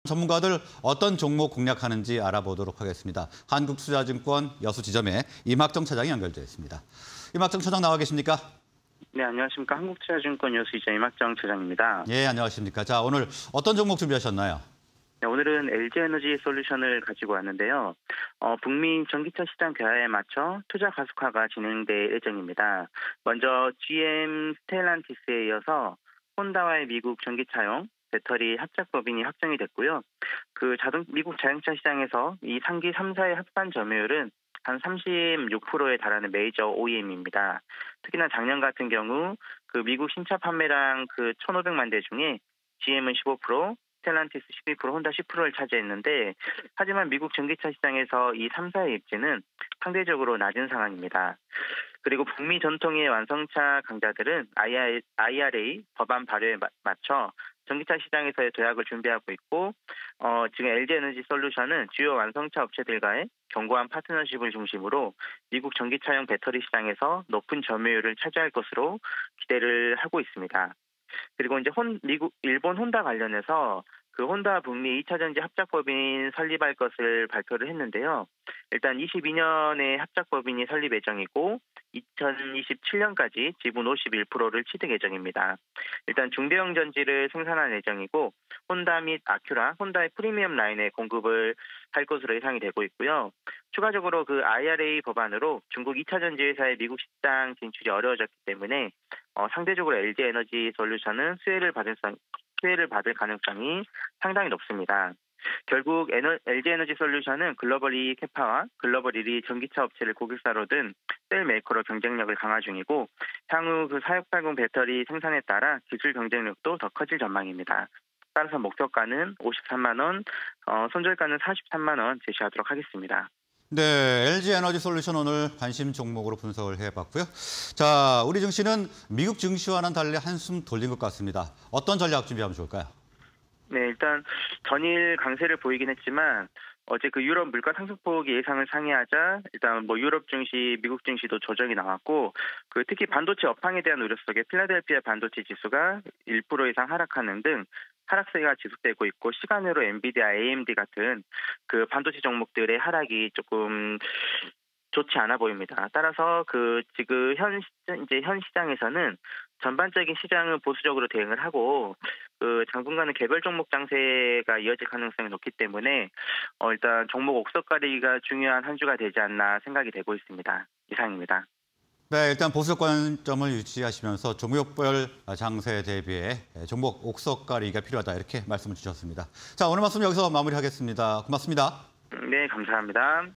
전문가들 어떤 종목 공략하는지 알아보도록 하겠습니다. 한국투자증권 여수지점의 임학정 차장이 연결되어 있습니다. 임학정 차장 나와 계십니까? 네, 안녕하십니까. 한국투자증권 여수지점 임학정 차장입니다. 예, 안녕하십니까. 자, 오늘 어떤 종목 준비하셨나요? 네, 오늘은 LG에너지 솔루션을 가지고 왔는데요. 북미 전기차 시장 개화에 맞춰 투자 가속화가 진행될 예정입니다. 먼저 GM 스텔란티스에 이어서 혼다와의 미국 전기차용 배터리 합작 법인이 확정이 됐고요. 미국 자동차 시장에서 이 상기 3사의 합산 점유율은 한 36%에 달하는 메이저 OEM입니다. 특히나 작년 같은 경우 미국 신차 판매량 1,500만 대 중에 GM은 15%, 스텔란티스 12%, 혼다 10%를 차지했는데, 하지만 미국 전기차 시장에서 이 3사의 입지는 상대적으로 낮은 상황입니다. 그리고 북미 전통의 완성차 강자들은 IRA 법안 발효에 맞춰 전기차 시장에서의 도약을 준비하고 있고, 지금 LG에너지 솔루션은 주요 완성차 업체들과의 견고한 파트너십을 중심으로 미국 전기차용 배터리 시장에서 높은 점유율을 차지할 것으로 기대를 하고 있습니다. 그리고 이제 일본 혼다 관련해서 혼다 북미 2차 전지 합작법인 설립할 것을 발표를 했는데요. 일단 22년에 합작법인이 설립 예정이고 2027년까지 지분 51%를 취득 예정입니다. 일단 중대형 전지를 생산할 예정이고 혼다 및 아큐라, 혼다의 프리미엄 라인에 공급을 할 것으로 예상이 되고 있고요. 추가적으로 IRA 법안으로 중국 2차 전지 회사의 미국 시장 진출이 어려워졌기 때문에 상대적으로 LG에너지 솔루션은 수혜를 받을 가능성이 상당히 높습니다. 결국 LG에너지 솔루션은 글로벌 2위 캐파와 글로벌 1위 전기차 업체를 고객사로 둔 셀 메이커로 경쟁력을 강화 중이고, 향후 사육팔공 배터리 생산에 따라 기술 경쟁력도 더 커질 전망입니다. 따라서 목표가는 53만 원, 손절가는 43만 원 제시하도록 하겠습니다. 네, LG에너지 솔루션 오늘 관심 종목으로 분석을 해봤고요. 자, 우리 증시는 미국 증시와는 달리 한숨 돌린 것 같습니다. 어떤 전략 준비하면 좋을까요? 네, 일단 전일 강세를 보이긴 했지만 어제 유럽 물가 상승폭이 예상을 상회하자 일단 유럽 증시, 미국 증시도 조정이 나왔고, 특히 반도체 업황에 대한 우려 속에 필라델피아 반도체 지수가 1% 이상 하락하는 등 하락세가 지속되고 있고, 시간으로 엔비디아, AMD 같은 반도체 종목들의 하락이 조금 좋지 않아 보입니다. 따라서 지금 현 시장에서는 전반적인 시장은 보수적으로 대응을 하고 당분간은 개별 종목 장세가 이어질 가능성이 높기 때문에 일단 종목 옥석가리기가 중요한 한 주가 되지 않나 생각이 되고 있습니다. 이상입니다. 네, 일단 보수 관점을 유지하시면서 종목별 장세에 대비해 종목 옥석 가리기가 필요하다 이렇게 말씀을 주셨습니다. 자, 오늘 말씀 여기서 마무리하겠습니다. 고맙습니다. 네, 감사합니다.